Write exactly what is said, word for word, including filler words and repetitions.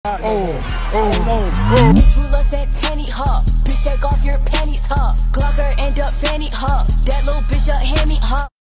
Oh, oh, oh. Who loves that penny, huh? Bitch, take off your panties, huh? Glocker end up fanny, huh? That little bitch up, hand me, huh?